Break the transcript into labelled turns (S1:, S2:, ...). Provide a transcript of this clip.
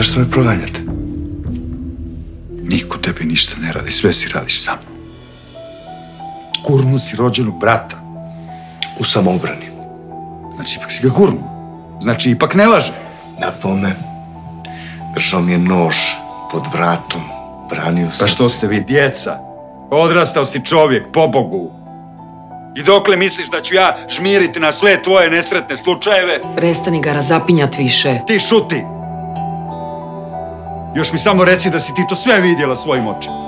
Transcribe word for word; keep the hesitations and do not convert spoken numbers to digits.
S1: Zašto me proganjate? Niko tebi ništa ne radi, sve si radiš sam. Gurnu si rođenog brata.
S2: U samoobrani.
S1: Znači, ipak si ga gurnu. Znači, ipak ne laže.
S2: Napome, držao mi je nož pod vratom, branio sam se.
S1: Pa što ste vi, djeca? Odrastao si čovjek, pobogu. I dokle misliš da ću ja žmiriti na sve tvoje nesretne slučajeve?
S3: Prestani ga razapinjat više.
S1: Ti šuti! Još mi samo reci da si ti to sve vidjela svojim očima.